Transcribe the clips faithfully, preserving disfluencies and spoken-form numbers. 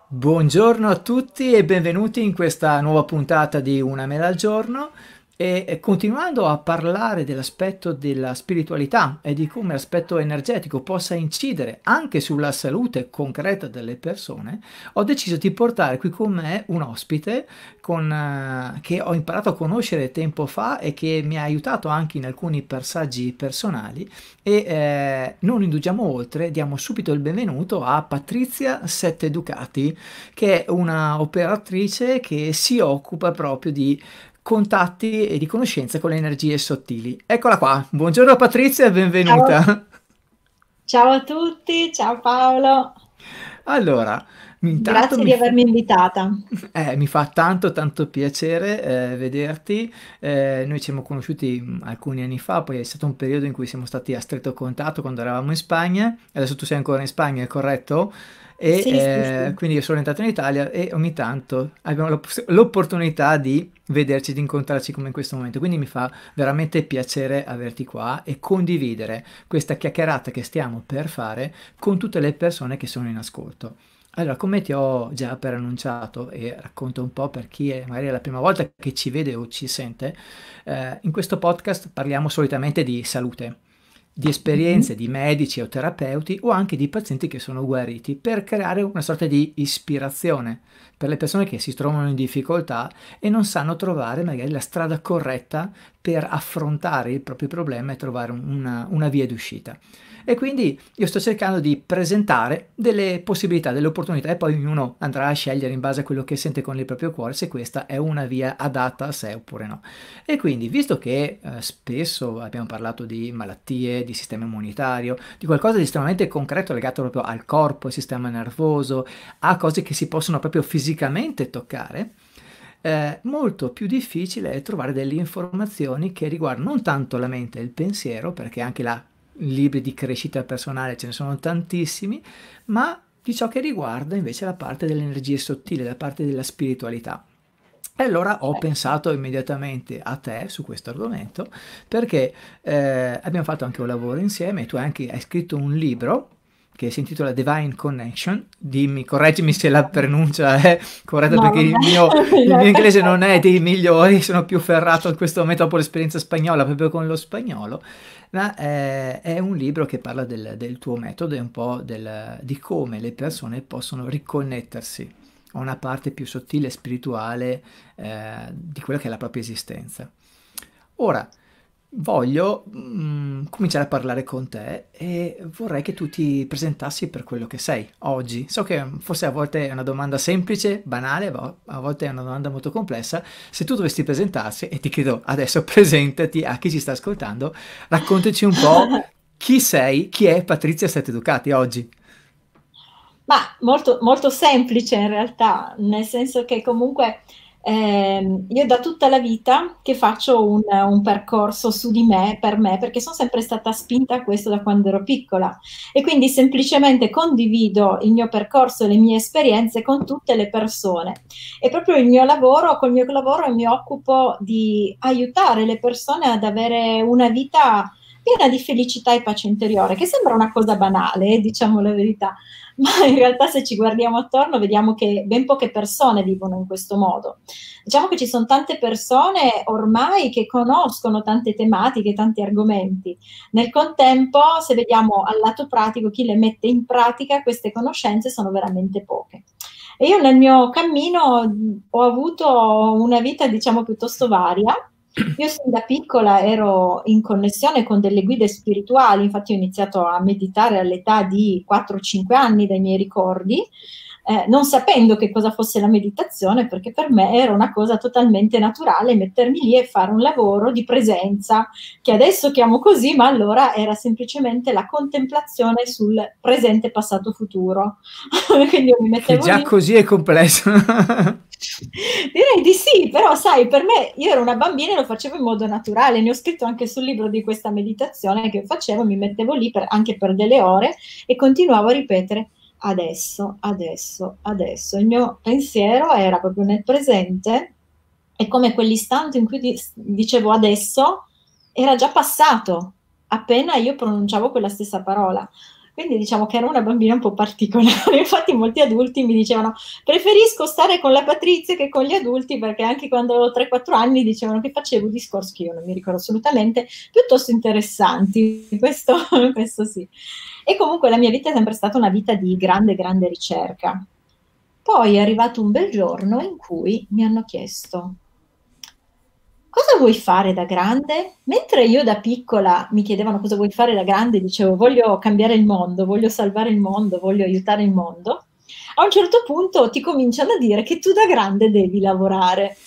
Buongiorno a tutti e benvenuti in questa nuova puntata di Una mela al giorno. E e continuando a parlare dell'aspetto della spiritualità e di come l'aspetto energetico possa incidere anche sulla salute concreta delle persone, ho deciso di portare qui con me un ospite con, eh, che ho imparato a conoscere tempo fa e che mi ha aiutato anche in alcuni passaggi personali. E eh, non indugiamo oltre, diamo subito il benvenuto a Patrizia Sette Ducati, che è una operatrice che si occupa proprio di contatti e di conoscenza con le energie sottili. Eccola qua. Buongiorno Patrizia e Ciao, benvenuta. ciao a tutti, ciao Paolo, Allora, intanto grazie mi di fa, avermi invitata. eh, mi fa tanto tanto piacere eh, vederti. Eh, noi ci siamo conosciuti mh, alcuni anni fa, poi è stato un periodo in cui siamo stati a stretto contatto quando eravamo in Spagna. Adesso tu sei ancora in Spagna, è corretto? E Sì, sì, eh, sì. quindi io sono entrato in Italia e ogni tanto abbiamo l'opp- l'opportunità di vederci, di incontrarci come in questo momento. Quindi mi fa veramente piacere averti qua e condividere questa chiacchierata che stiamo per fare con tutte le persone che sono in ascolto. Allora, come ti ho già preannunciato e racconto un po' per chi è magari è la prima volta che ci vede o ci sente, eh, in questo podcast parliamo solitamente di salute, di esperienze Mhm. di medici o terapeuti o anche di pazienti che sono guariti per creare una sorta di ispirazione per le persone che si trovano in difficoltà e non sanno trovare magari la strada corretta per affrontare il proprio problema e trovare una, una via d'uscita. E quindi io sto cercando di presentare delle possibilità, delle opportunità e poi ognuno andrà a scegliere in base a quello che sente con il proprio cuore se questa è una via adatta a sé oppure no. E quindi, visto che eh, spesso abbiamo parlato di malattie, di sistema immunitario, di qualcosa di estremamente concreto legato proprio al corpo, al sistema nervoso, a cose che si possono proprio fisicamente toccare, eh, molto più difficile è trovare delle informazioni che riguardano non tanto la mente e il pensiero, perché anche là libri di crescita personale ce ne sono tantissimi, ma di ciò che riguarda invece la parte delle energie sottili, la parte della spiritualità. E allora ho Ecco. pensato immediatamente a te su questo argomento perché eh, abbiamo fatto anche un lavoro insieme e tu anche hai scritto un libro che si intitola Divine Connection. Dimmi, correggimi se la pronuncia è corretta No, perché il mio, vabbè, il no, mio è inglese non è perfetto. dei migliori, sono più ferrato in questo momento dopo l'esperienza spagnola proprio con lo spagnolo, ma eh, è un libro che parla del, del tuo metodo e un po' del- di come le persone possono riconnettersi a una parte più sottile e spirituale eh, di quella che è la propria esistenza. Ora, voglio mm, cominciare a parlare con te e vorrei che tu ti presentassi per quello che sei oggi. So che forse a volte è una domanda semplice, banale, ma a volte è una domanda molto complessa. Se tu dovessi presentarsi, e ti chiedo adesso presentati a chi ci sta ascoltando, raccontaci un po' chi sei, chi è Patrizia Sette Ducati oggi. Ma molto, molto semplice in realtà, nel senso che comunque ehm, io da tutta la vita che faccio un, un percorso su di me, per me, perché sono sempre stata spinta a questo da quando ero piccola e quindi semplicemente condivido il mio percorso e le mie esperienze con tutte le persone. E proprio il mio lavoro, col mio lavoro mi occupo di aiutare le persone ad avere una vita piena di felicità e pace interiore, che sembra una cosa banale, eh, diciamo la verità, ma in realtà se ci guardiamo attorno vediamo che ben poche persone vivono in questo modo. Diciamo che ci sono tante persone ormai che conoscono tante tematiche, tanti argomenti. Nel contempo, se vediamo al lato pratico, chi le mette in pratica, queste conoscenze sono veramente poche. E io nel mio cammino ho avuto una vita, diciamo, piuttosto varia. Io sin da piccola ero in connessione con delle guide spirituali, infatti ho iniziato a meditare all'età di quattro cinque anni dai miei ricordi, eh, non sapendo che cosa fosse la meditazione, perché per me era una cosa totalmente naturale mettermi lì e fare un lavoro di presenza, che adesso chiamo così, ma allora era semplicemente la contemplazione sul presente, passato, futuro. Quindi io mi Che mettevo già lì. così è complesso. Direi di sì, però sai, per me io ero una bambina e lo facevo in modo naturale, ne ho scritto anche sul libro di questa meditazione che facevo, mi mettevo lì per- anche per delle ore e continuavo a ripetere adesso, adesso, adesso. Il mio pensiero era proprio nel presente e come quell'istante in cui di- dicevo adesso era già passato, appena io pronunciavo quella stessa parola. Quindi diciamo che era una bambina un po' particolare, infatti molti adulti mi dicevano preferisco stare con la Patrizia che con gli adulti, perché anche quando avevo tre quattro anni dicevano che facevo discorsi che io non mi ricordo assolutamente, piuttosto interessanti, questo, questo sì. E comunque la mia vita è sempre stata una vita di grande, grande ricerca. Poi è arrivato un bel giorno in cui mi hanno chiesto: cosa vuoi fare da grande? Mentre io da piccola mi chiedevano cosa vuoi fare da grande, dicevo voglio cambiare il mondo, voglio salvare il mondo, voglio aiutare il mondo. A un certo punto ti cominciano a dire che tu da grande devi lavorare.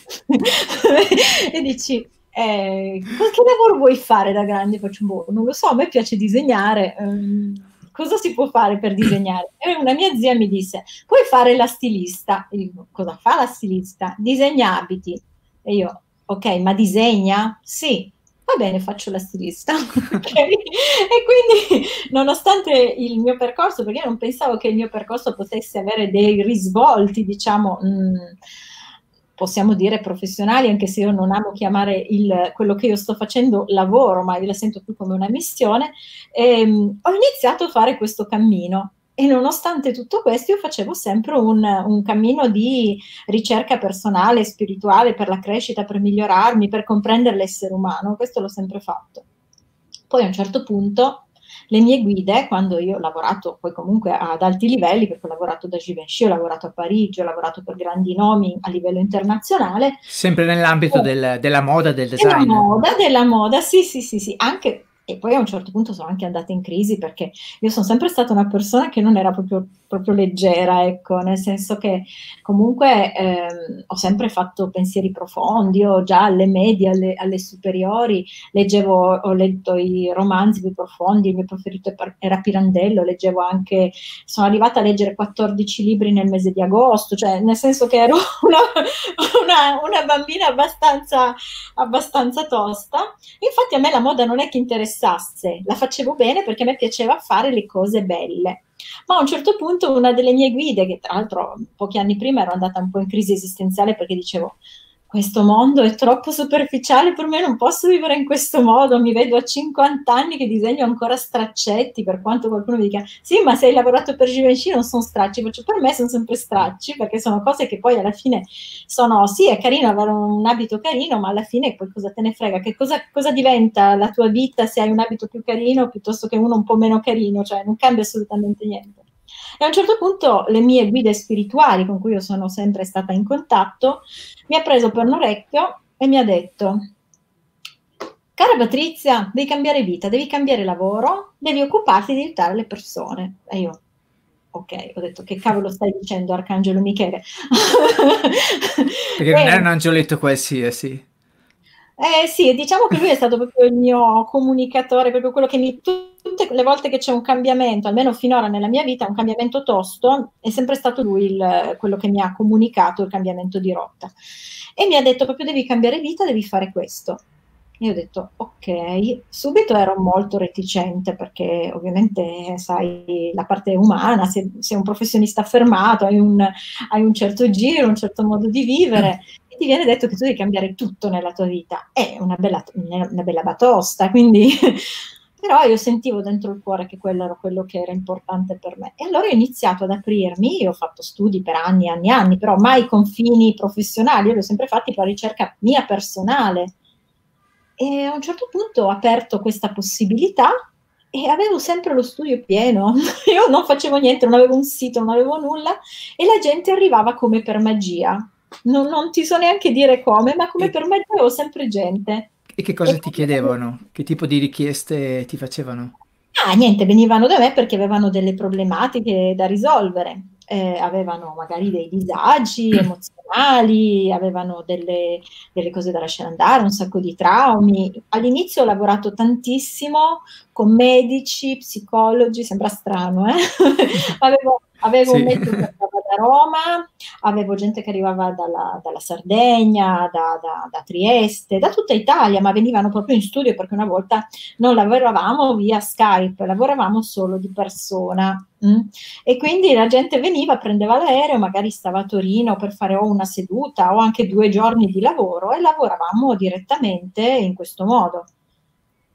E dici, eh, che lavoro vuoi fare da grande? Faccio, boh, non lo so, a me piace disegnare. Um, cosa si può fare per disegnare? E una mia zia mi disse, puoi fare la stilista. E dico, cosa fa la stilista? Disegna abiti. E io, ok, ma disegna? Sì. Va bene, faccio la stilista. Okay. E quindi, nonostante il mio percorso, perché io non pensavo che il mio percorso potesse avere dei risvolti, diciamo, mh, possiamo dire professionali, anche se io non amo chiamare il, quello che io sto facendo lavoro, ma io la sento più come una missione, ehm, ho iniziato a fare questo cammino. E nonostante tutto questo io facevo sempre un, un cammino di ricerca personale, spirituale, per la crescita, per migliorarmi, per comprendere l'essere umano, questo l'ho sempre fatto. Poi a un certo punto le mie guide, quando io ho lavorato poi comunque ad alti livelli, perché ho lavorato da Givenchy, ho lavorato a Parigi, ho lavorato per grandi nomi a livello internazionale. Sempre nell'ambito eh, del, della moda, del della design. moda, della moda, sì, sì, sì, sì, anche, e poi a un certo punto sono anche andata in crisi perché io sono sempre stata una persona che non era proprio, proprio leggera, ecco, nel senso che comunque ehm, ho sempre fatto pensieri profondi, io già alle medie, alle, alle superiori, leggevo, ho letto i romanzi più profondi, il mio preferito era Pirandello, leggevo anche, sono arrivata a leggere quattordici libri nel mese di agosto, cioè nel senso che ero una, una, una bambina abbastanza, abbastanza tosta. Infatti a me la moda non è che interessasse, la facevo bene perché a me piaceva fare le cose belle. Ma a un certo punto una delle mie guide, che tra l'altro pochi anni prima ero andata un po' in crisi esistenziale perché dicevo questo mondo è troppo superficiale per me, non posso vivere in questo modo, mi vedo a cinquanta anni che disegno ancora straccetti, per quanto qualcuno mi dica sì ma se hai lavorato per Givenchy non sono stracci, faccio, per me sono sempre stracci perché sono cose che poi alla fine sono, sì è carino avere un abito carino ma alla fine poi cosa te ne frega, che cosa, cosa diventa la tua vita se hai un abito più carino piuttosto che uno un po' meno carino, cioè non cambia assolutamente niente. E a un certo punto le mie guide spirituali con cui io sono sempre stata in contatto mi ha preso per un orecchio e mi ha detto cara Patrizia, devi cambiare vita, devi cambiare lavoro, devi occuparti di aiutare le persone. E io, ok, ho detto che cavolo stai dicendo Arcangelo Michele? Perché non era un angioletto qualsiasi. Eh sì, diciamo che lui è stato proprio il mio comunicatore, proprio quello che mi, tutte le volte che c'è un cambiamento, almeno finora nella mia vita, un cambiamento tosto, è sempre stato lui il, quello che mi ha comunicato il cambiamento di rotta. E mi ha detto proprio devi cambiare vita, devi fare questo. E io ho detto ok, subito ero molto reticente perché ovviamente sai la parte umana, se sei un professionista affermato, hai un, hai un certo giro, un certo modo di vivere e ti viene detto che tu devi cambiare tutto nella tua vita. È una bella, una bella batosta, quindi però io sentivo dentro il cuore che quello era quello che era importante per me. E allora ho iniziato ad aprirmi, io ho fatto studi per anni e anni e anni, però mai confini professionali, io li ho sempre fatti per ricerca mia personale. E a un certo punto ho aperto questa possibilità e avevo sempre lo studio pieno. Io non facevo niente, non avevo un sito, non avevo nulla e la gente arrivava come per magia. Non, non ti so neanche dire come, ma come E, per magia avevo sempre gente. e che E cosa ti chiedevano? Che tipo di richieste ti facevano? ah, niente, venivano da me perché avevano delle problematiche da risolvere, eh, avevano magari dei disagi emozionali, avevano delle, delle cose da lasciare andare, un sacco di traumi. All'inizio ho lavorato tantissimo con medici, psicologi, sembra strano, eh? Avevo, avevo un Sì. medico che arrivava da Roma, avevo gente che arrivava dalla, dalla Sardegna, da, da, da Trieste, da tutta Italia, ma venivano proprio in studio perché una volta non lavoravamo via Skype, lavoravamo solo di persona. Mm? E quindi la gente veniva, prendeva l'aereo, magari stava a Torino per fare o una seduta o anche due giorni di lavoro e lavoravamo direttamente in questo modo.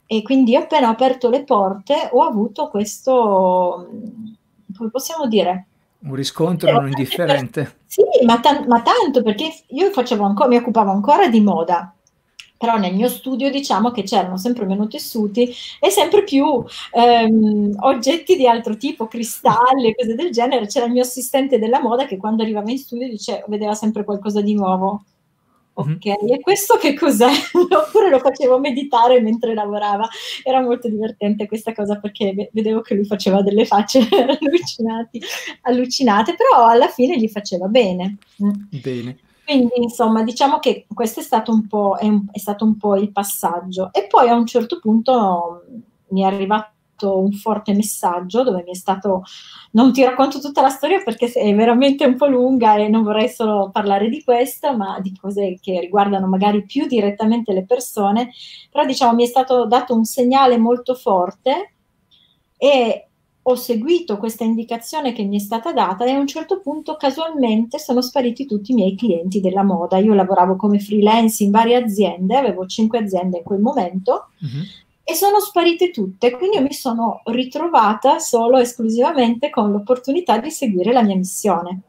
E quindi appena ho aperto le porte ho avuto questo, come possiamo dire? Un riscontro non indifferente. Sì, ma, tan ma tanto, perché io facevo anco mi occupavo ancora di moda, però nel mio studio diciamo che c'erano sempre meno tessuti e sempre più ehm, oggetti di altro tipo, cristalli e cose del genere. C'era il mio assistente della moda che quando arrivava in studio dice vedeva sempre qualcosa di nuovo. Mh-mh. Ok, e questo che cos'è? Oppure lo facevo meditare mentre lavorava. Era molto divertente questa cosa perché vedevo che lui faceva delle facce allucinati, allucinate, però alla fine gli faceva bene. Bene. Quindi insomma diciamo che questo è stato un po', è, un, è stato un po' il passaggio. E poi a un certo punto mi è arrivato un forte messaggio dove mi è stato, non ti racconto tutta la storia perché è veramente un po' lunga e non vorrei solo parlare di questo, ma di cose che riguardano magari più direttamente le persone, però diciamo mi è stato dato un segnale molto forte e ho seguito questa indicazione che mi è stata data e a un certo punto casualmente sono spariti tutti i miei clienti della moda. Io lavoravo come freelance in varie aziende, avevo cinque aziende in quel momento, mm-hmm. e sono sparite tutte, quindi io mi sono ritrovata solo esclusivamente con l'opportunità di seguire la mia missione.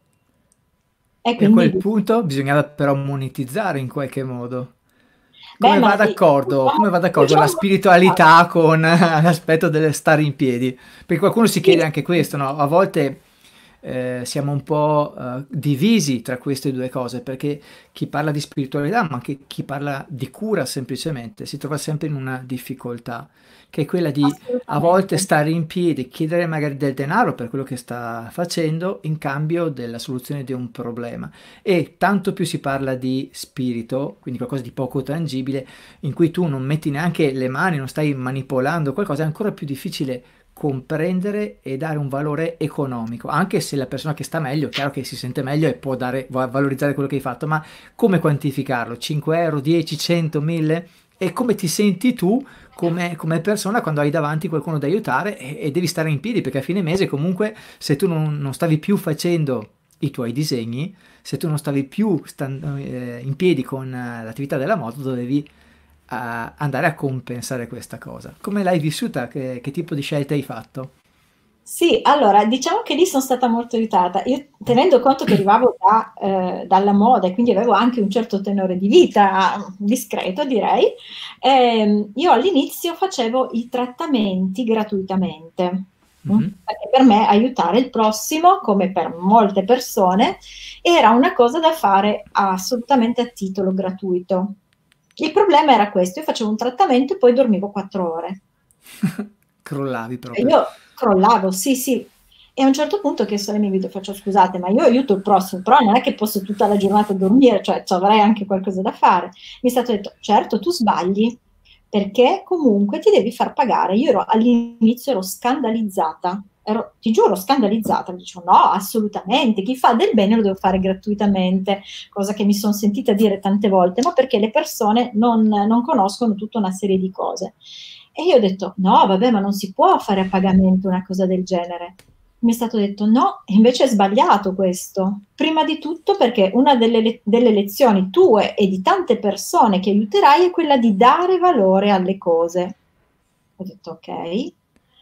E, e a quel punto bisognava però monetizzare in qualche modo. Come Beh, va ma d'accordo? diciamo, Come va d'accordo la diciamo, spiritualità con l'aspetto del stare in piedi? Perché qualcuno si chiede anche questo, no? A volte eh, siamo un po' eh, divisi tra queste due cose, perché chi parla di spiritualità, ma anche chi parla di cura semplicemente, si trova sempre in una difficoltà, che è quella di a volte stare in piedi, chiedere magari del denaro per quello che sta facendo in cambio della soluzione di un problema. E tanto più si parla di spirito, quindi qualcosa di poco tangibile, in cui tu non metti neanche le mani, non stai manipolando qualcosa, è ancora più difficile comprendere e dare un valore economico, anche se la persona che sta meglio, è chiaro che si sente meglio e può dare, valorizzare quello che hai fatto, ma come quantificarlo? cinque euro, dieci, cento, mille? E come ti senti tu come, come persona quando hai davanti qualcuno da aiutare e, e devi stare in piedi, perché a fine mese comunque se tu non, non stavi più facendo i tuoi disegni, se tu non stavi più stand, eh, in piedi con uh, l'attività della moto, dovevi uh, andare a compensare questa cosa. Come l'hai vissuta? Che, che tipo di scelte hai fatto? Sì, allora diciamo che lì sono stata molto aiutata. Io tenendo conto che arrivavo da, eh, dalla moda e quindi avevo anche un certo tenore di vita discreto, direi, ehm, io all'inizio facevo i trattamenti gratuitamente. Mm-hmm. Perché per me aiutare il prossimo, come per molte persone, era una cosa da fare assolutamente a titolo gratuito. Il problema era questo: io facevo un trattamento e poi dormivo quattro ore. Crollavi proprio. Io crollavo, sì, sì. E a un certo punto ho chiesto alle mie video, faccio scusate, ma io aiuto il prossimo, però non è che posso tutta la giornata dormire, cioè avrei anche qualcosa da fare. Mi è stato detto, certo, tu sbagli, perché comunque ti devi far pagare. Io ero, all'inizio ero scandalizzata, ero, ti giuro, scandalizzata. Mi dicevo, no, assolutamente, chi fa del bene lo deve fare gratuitamente, cosa che mi sono sentita dire tante volte, ma perché le persone non, non conoscono tutta una serie di cose. E io ho detto, no, vabbè, ma non si può fare a pagamento una cosa del genere. Mi è stato detto, no, invece è sbagliato questo. Prima di tutto perché una delle, le- delle lezioni tue e di tante persone che aiuterai è quella di dare valore alle cose. Ho detto, ok. E,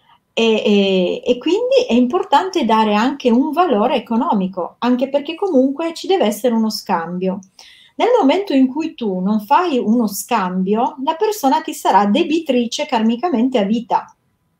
e, e quindi è importante dare anche un valore economico, anche perché comunque ci deve essere uno scambio. Nel momento in cui tu non fai uno scambio, la persona ti sarà debitrice karmicamente a vita,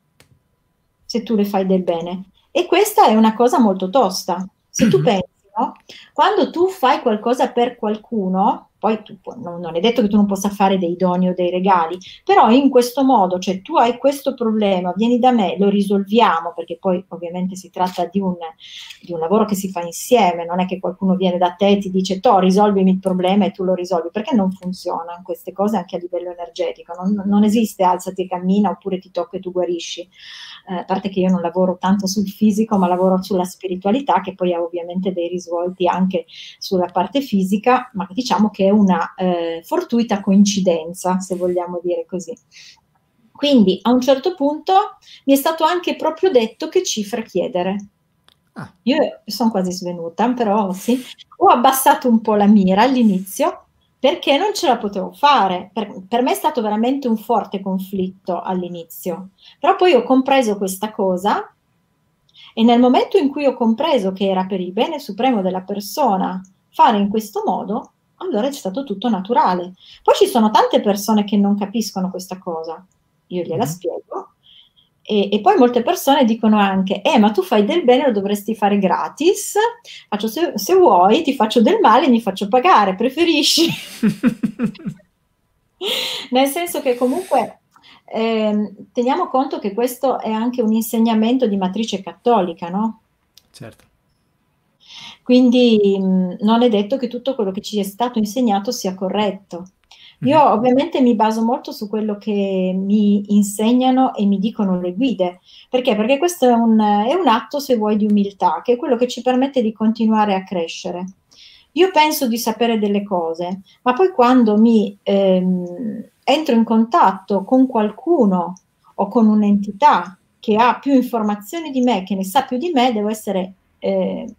se tu le fai del bene. E questa è una cosa molto tosta. Se tu pensi, no? Quando tu fai qualcosa per qualcuno, poi tu, non, non è detto che tu non possa fare dei doni o dei regali, però in questo modo, cioè tu hai questo problema, vieni da me, lo risolviamo, perché poi ovviamente si tratta di un, di un lavoro che si fa insieme, non è che qualcuno viene da te e ti dice, to, risolvimi il problema e tu lo risolvi, perché non funzionano queste cose anche a livello energetico, non, non esiste alzati e cammina oppure ti tocca e tu guarisci. Eh, a parte che io non lavoro tanto sul fisico, ma lavoro sulla spiritualità, che poi ha ovviamente dei risvolti anche sulla parte fisica, ma diciamo che è una eh, fortuita coincidenza, se vogliamo dire così. Quindi a un certo punto mi è stato anche proprio detto che cifra chiedere. Ah. Io sono quasi svenuta, però sì, ho abbassato un po' la mira all'inizio, perché non ce la potevo fare. Per, per me è stato veramente un forte conflitto all'inizio, però poi ho compreso questa cosa e nel momento in cui ho compreso che era per il bene supremo della persona fare in questo modo, allora è stato tutto naturale. Poi ci sono tante persone che non capiscono questa cosa, io gliela Mhm. spiego, e, e poi molte persone dicono anche, eh, ma tu fai del bene, lo dovresti fare gratis. Faccio, se, se vuoi, ti faccio del male e mi faccio pagare, preferisci? Nel senso che comunque ehm, teniamo conto che questo è anche un insegnamento di matrice cattolica, no? Certo. Quindi mh, non è detto che tutto quello che ci è stato insegnato sia corretto. Io Mhm. ovviamente mi baso molto su quello che mi insegnano e mi dicono le guide. Perché? Perché questo è un, è un atto, se vuoi, di umiltà, che è quello che ci permette di continuare a crescere. Io penso di sapere delle cose, ma poi quando mi ehm, entro in contatto con qualcuno o con un'entità che ha più informazioni di me, che ne sa più di me, devo essere eh,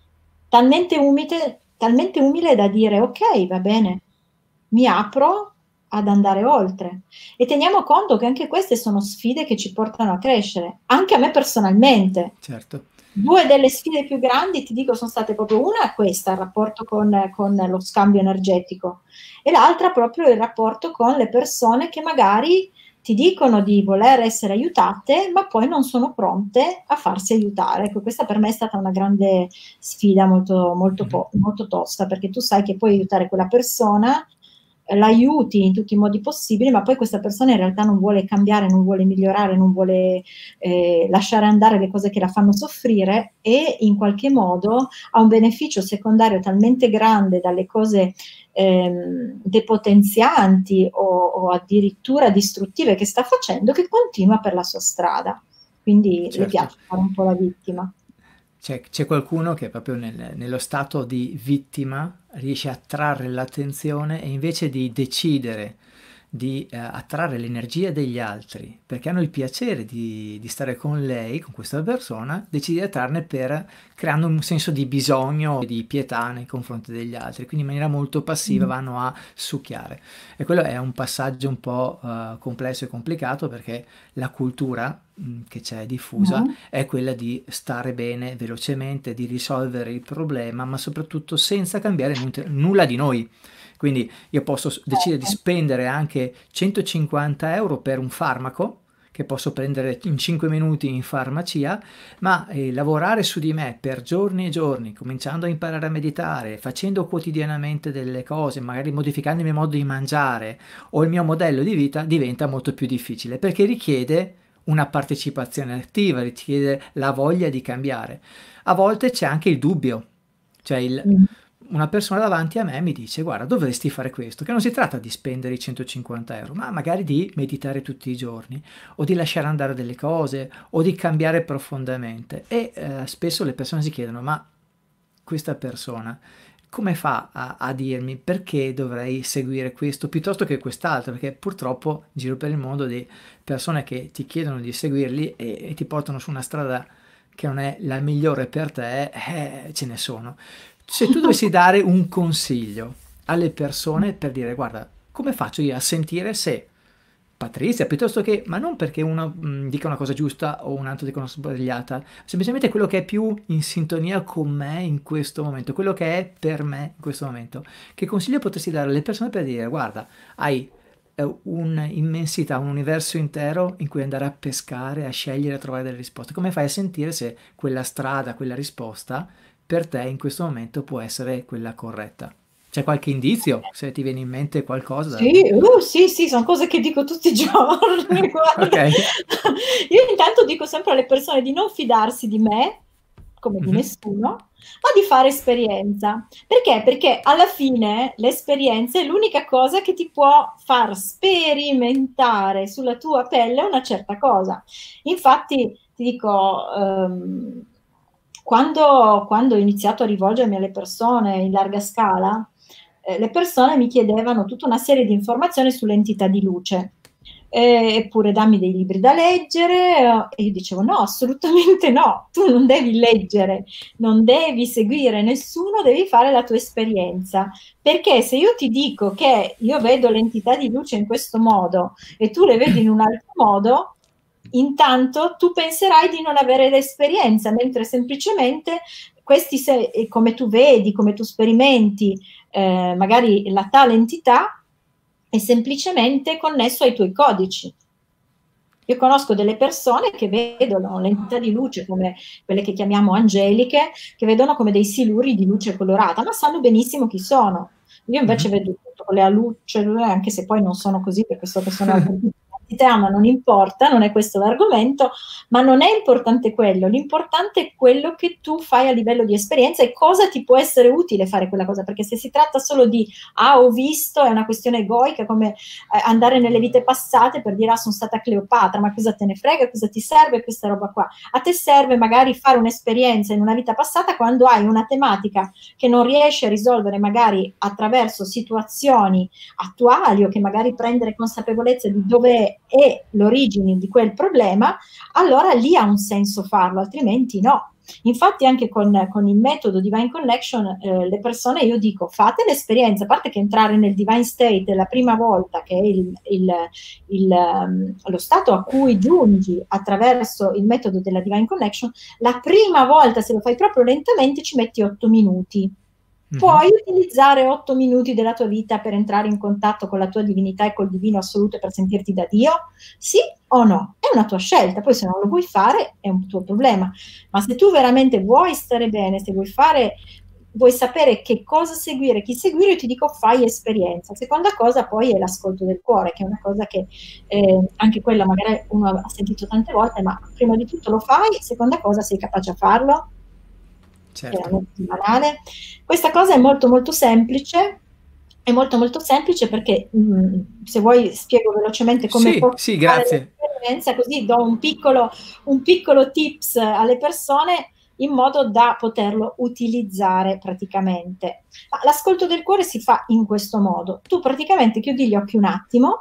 talmente umile, talmente umile da dire ok, va bene, mi apro ad andare oltre. E teniamo conto che anche queste sono sfide che ci portano a crescere, anche a me personalmente. Certo. Due delle sfide più grandi, ti dico, sono state proprio una questa, il rapporto con, con lo scambio energetico, e l'altra proprio il rapporto con le persone che magari ti dicono di voler essere aiutate, ma poi non sono pronte a farsi aiutare. Ecco, questa per me è stata una grande sfida molto, molto, Mhm. po- molto tosta, perché tu sai che puoi aiutare quella persona, l'aiuti in tutti i modi possibili, ma poi questa persona in realtà non vuole cambiare, non vuole migliorare, non vuole eh, lasciare andare le cose che la fanno soffrire e in qualche modo ha un beneficio secondario talmente grande dalle cose ehm, depotenzianti o, o addirittura distruttive che sta facendo che continua per la sua strada. Quindi le Certo. piace fare un po' la vittima. C'è, c'è qualcuno che proprio nel- nello stato di vittima riesce a attrarre l'attenzione e invece di decidere di eh, attrarre l'energia degli altri perché hanno il piacere di, di stare con lei, con questa persona, decide di attrarne per creando un senso di bisogno, di pietà nei confronti degli altri, quindi in maniera molto passiva Mm. vanno a succhiare. E quello è un passaggio un po' eh, complesso e complicato perché la cultura mh, che c'è diffusa Mm. è quella di stare bene velocemente, di risolvere il problema, ma soprattutto senza cambiare nu- nulla di noi. Quindi io posso s- decidere di Certo. spendere anche centocinquanta euro per un farmaco che posso prendere in cinque minuti in farmacia, ma eh, lavorare su di me per giorni e giorni, cominciando a imparare a meditare, facendo quotidianamente delle cose, magari modificando il mio modo di mangiare o il mio modello di vita, diventa molto più difficile perché richiede una partecipazione attiva, richiede la voglia di cambiare. A volte c'è anche il dubbio, cioè il, Mm. una persona davanti a me mi dice guarda dovresti fare questo, che non si tratta di spendere i centocinquanta euro, ma magari di meditare tutti i giorni o di lasciare andare delle cose o di cambiare profondamente e eh, spesso le persone si chiedono ma questa persona come fa a, a dirmi perché dovrei seguire questo piuttosto che quest'altro, perché purtroppo giro per il mondo di persone che ti chiedono di seguirli e, e ti portano su una strada che non è la migliore per te, eh, ce ne sono. Se tu dovessi dare un consiglio alle persone per dire guarda, come faccio io a sentire se Patrizia, piuttosto che, ma non perché uno mh, dica una cosa giusta o un altro dica una sbagliata, semplicemente quello che è più in sintonia con me in questo momento, quello che è per me in questo momento. Che consiglio potresti dare alle persone per dire, guarda, hai eh, un'immensità, un universo intero in cui andare a pescare, a scegliere, a trovare delle risposte. Come fai a sentire se quella strada, quella risposta per te in questo momento può essere quella corretta? C'è qualche indizio? Se ti viene in mente qualcosa da... Sì, uh, sì, sì, son cose che dico tutti i giorni, Ok. guarda. Io intanto dico sempre alle persone di non fidarsi di me, come di Mhm. nessuno, ma di fare esperienza. Perché? Perché alla fine l'esperienza è l'unica cosa che ti può far sperimentare sulla tua pelle una certa cosa. Infatti, ti dico, ehm, quando, quando ho iniziato a rivolgermi alle persone in larga scala, eh, le persone mi chiedevano tutta una serie di informazioni sull'entità di luce. eh, eppure dammi dei libri da leggere, eh, e io dicevo no, assolutamente no, tu non devi leggere, non devi seguire nessuno, devi fare la tua esperienza, perché se io ti dico che io vedo l'entità di luce in questo modo e tu le vedi in un altro modo, intanto tu penserai di non avere l'esperienza, mentre semplicemente questi, se, come tu vedi, come tu sperimenti, eh, magari la tale entità è semplicemente connesso ai tuoi codici. Io conosco delle persone che vedono l'entità di luce come quelle che chiamiamo angeliche, che vedono come dei siluri di luce colorata, ma sanno benissimo chi sono. Io invece Mhm. vedo tutto con le luce, anche se poi non sono così, perché so che sono altre entità, ma non importa, non è questo l'argomento, ma non è importante quello, l'importante è quello che tu fai a livello di esperienza e cosa ti può essere utile fare quella cosa, perché se si tratta solo di ah, ho visto, è una questione egoica, come eh, andare nelle vite passate per dire ah, sono stata Cleopatra, ma cosa te ne frega, cosa ti serve questa roba qua? A te serve magari fare un'esperienza in una vita passata quando hai una tematica che non riesci a risolvere magari attraverso situazioni attuali o che magari prendere consapevolezza di dove è l'origine di quel problema, allora lì ha un senso farlo, altrimenti no. Infatti anche con, con il metodo Divine Connection eh, le persone, io dico, fate l'esperienza, a parte che entrare nel Divine State la prima volta, che è il, il, il, um, lo stato a cui giungi attraverso il metodo della Divine Connection, la prima volta, se lo fai proprio lentamente, ci metti otto minuti. Puoi utilizzare otto minuti della tua vita per entrare in contatto con la tua divinità e col divino assoluto e per sentirti da Dio? Sì o no? È una tua scelta, poi se non lo vuoi fare è un tuo problema. Ma se tu veramente vuoi stare bene, se vuoi fare, vuoi sapere che cosa seguire, chi seguire, io ti dico fai esperienza. Seconda cosa poi è l'ascolto del cuore, che è una cosa che eh, anche quella magari uno ha sentito tante volte, ma prima di tutto lo fai, seconda cosa sei capace a farlo? Certo. Veramente banale. Questa cosa è molto molto semplice, è molto molto semplice perché mh, se vuoi spiego velocemente come Sì, posso sì, fare grazie. l'esperienza, così do un piccolo, un piccolo tips alle persone in modo da poterlo utilizzare praticamente. Ma l'ascolto del cuore si fa in questo modo. Tu praticamente chiudi gli occhi un attimo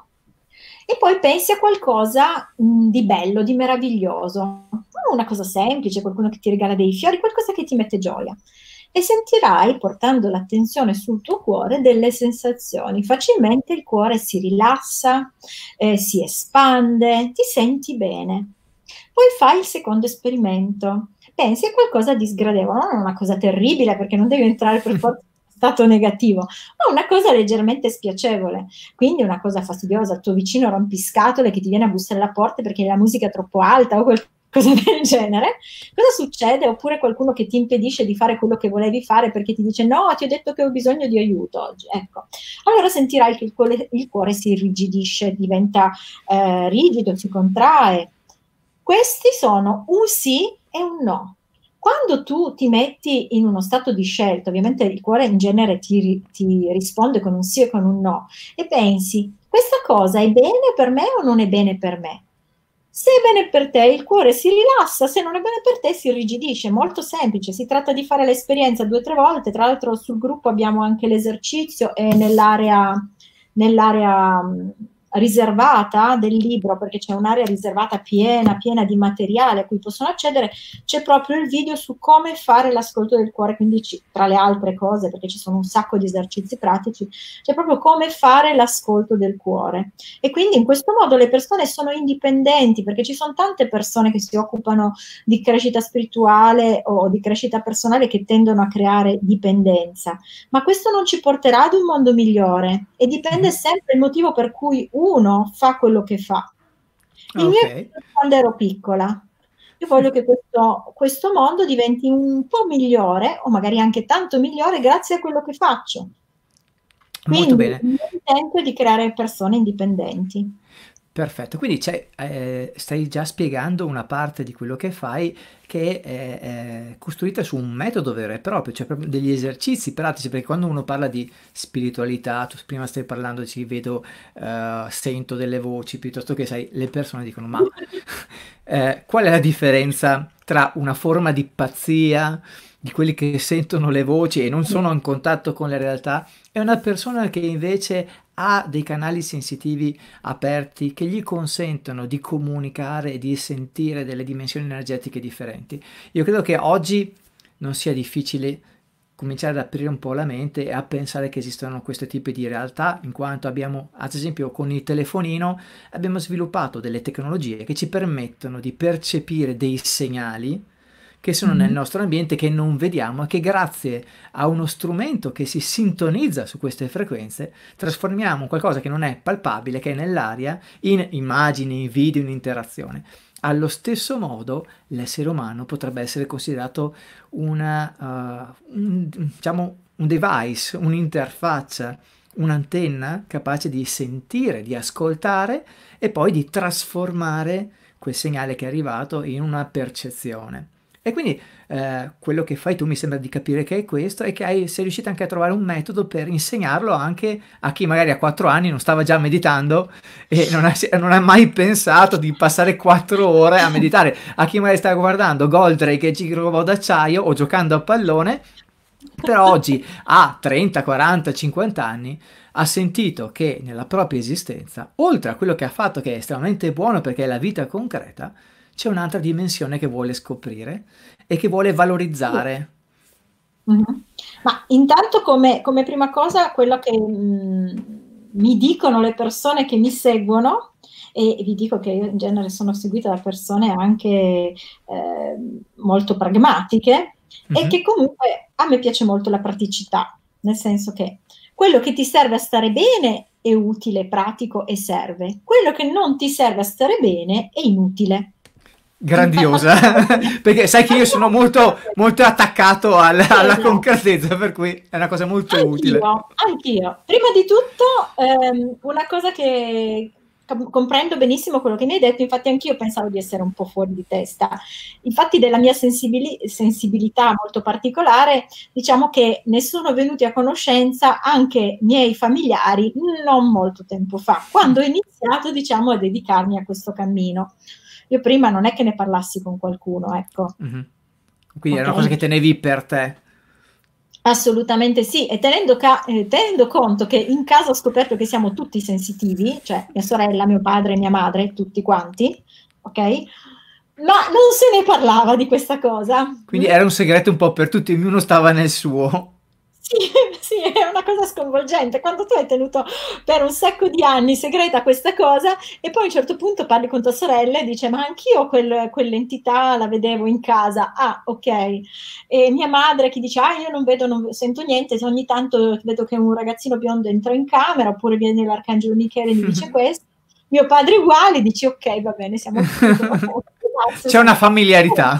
e poi pensi a qualcosa mh, di bello, di meraviglioso, una cosa semplice, qualcuno che ti regala dei fiori, qualcosa che ti mette gioia. E sentirai, portando l'attenzione sul tuo cuore, delle sensazioni. Facilmente il cuore si rilassa, eh, si espande, ti senti bene. Poi fai il secondo esperimento. Pensi a qualcosa di sgradevole, non una cosa terribile, perché non devi entrare per forza in stato negativo, ma una cosa leggermente spiacevole. Quindi una cosa fastidiosa, il tuo vicino rompiscatole che ti viene a bussare alla porta perché la musica è troppo alta o qualcosa del genere. Cosa succede? Oppure qualcuno che ti impedisce di fare quello che volevi fare perché ti dice no, ti ho detto che ho bisogno di aiuto oggi. Ecco, allora sentirai che il cuore, il cuore si irrigidisce, diventa eh, rigido, si contrae. Questi sono un sì e un no. Quando tu ti metti in uno stato di scelta, ovviamente il cuore in genere ti, ti risponde con un sì e con un no, e pensi, questa cosa è bene per me o non è bene per me? Se è bene per te, il cuore si rilassa, se non è bene per te, si irrigidisce. Molto semplice, si tratta di fare l'esperienza due o tre volte. Tra l'altro sul gruppo abbiamo anche l'esercizio e nell'area nell'area riservata del libro, perché c'è un'area riservata piena, piena di materiale a cui possono accedere, c'è proprio il video su come fare l'ascolto del cuore, quindi ci, tra le altre cose, perché ci sono un sacco di esercizi pratici, c'è proprio come fare l'ascolto del cuore. E quindi in questo modo le persone sono indipendenti, perché ci sono tante persone che si occupano di crescita spirituale o di crescita personale che tendono a creare dipendenza, ma questo non ci porterà ad un mondo migliore e dipende sempre il motivo per cui uno fa quello che fa. Il mio Ok. è quando ero piccola. Io voglio che questo, questo mondo diventi un po' migliore o magari anche tanto migliore grazie a quello che faccio. Molto Quindi bene. il mio intento è di creare persone indipendenti. Perfetto, quindi c'è, eh, stai già spiegando una parte di quello che fai che è, è costruita su un metodo vero e proprio, cioè proprio degli esercizi pratici, perché quando uno parla di spiritualità, tu prima stai parlando, ci vedo, eh, sento delle voci, piuttosto che sai, le persone dicono, ma eh, qual è la differenza tra una forma di pazzia, di quelli che sentono le voci e non sono in contatto con la realtà, e una persona che invece ha dei canali sensitivi aperti che gli consentono di comunicare e di sentire delle dimensioni energetiche differenti. Io credo che oggi non sia difficile cominciare ad aprire un po' la mente e a pensare che esistono questi tipi di realtà, in quanto abbiamo, ad esempio con il telefonino, abbiamo sviluppato delle tecnologie che ci permettono di percepire dei segnali che sono nel Mhm. nostro ambiente, che non vediamo e che grazie a uno strumento che si sintonizza su queste frequenze trasformiamo qualcosa che non è palpabile, che è nell'aria, in immagini, video, in interazione. Allo stesso modo l'essere umano potrebbe essere considerato una, uh, un, diciamo, un device, un'interfaccia, un'antenna capace di sentire, di ascoltare e poi di trasformare quel segnale che è arrivato in una percezione. E quindi eh, quello che fai tu mi sembra di capire che è questo e che hai, sei riuscito anche a trovare un metodo per insegnarlo anche a chi magari a quattro anni non stava già meditando e non ha, non ha mai pensato di passare quattro ore a meditare, a chi magari stava guardando Goldrake e Giro d'acciaio o giocando a pallone, però oggi a trenta, quaranta, cinquanta anni ha sentito che nella propria esistenza, oltre a quello che ha fatto che è estremamente buono perché è la vita concreta, c'è un'altra dimensione che vuole scoprire e che vuole valorizzare. Mhm. Ma intanto come, come prima cosa quello che mh, mi dicono le persone che mi seguono, e vi dico che io in genere sono seguita da persone anche eh, molto pragmatiche, è Mhm. che comunque a me piace molto la praticità, nel senso che quello che ti serve a stare bene è utile, pratico e serve. Quello che non ti serve a stare bene è inutile. Grandiosa, perché sai che io sono molto, molto attaccato al- alla Esatto. concretezza, per cui è una cosa molto utile. Anch'io, anch'io. Prima di tutto, ehm, una cosa che com- comprendo benissimo quello che mi hai detto, infatti anch'io pensavo di essere un po' fuori di testa. Infatti della mia sensibili- sensibilità molto particolare, diciamo che ne sono venuti a conoscenza anche miei familiari non molto tempo fa, quando ho iniziato, diciamo, a dedicarmi a questo cammino. Io prima non è che ne parlassi con qualcuno, ecco, Mhm. Quindi era ok? una cosa che tenevi per te. Assolutamente sì, e tenendo, ca- eh, tenendo conto che in casa ho scoperto che siamo tutti sensitivi, cioè mia sorella, mio padre, mia madre, tutti quanti, ok? Ma non se ne parlava di questa cosa. Quindi Mm? era un segreto un po' per tutti, ognuno stava nel suo. Sì, sì, è una cosa sconvolgente. Quando tu hai tenuto per un sacco di anni segreta questa cosa e poi a un certo punto parli con tua sorella e dice ma anch'io quel- quell'entità la vedevo in casa. Ah, ok. E mia madre che dice ah io non vedo, non sento niente, se ogni tanto vedo che un ragazzino biondo entra in camera oppure viene l'arcangelo Michele e mi dice questo. Mio padre uguale, dici ok, va bene, siamo tutti a posto, grazie, C'è una siamo... familiarità.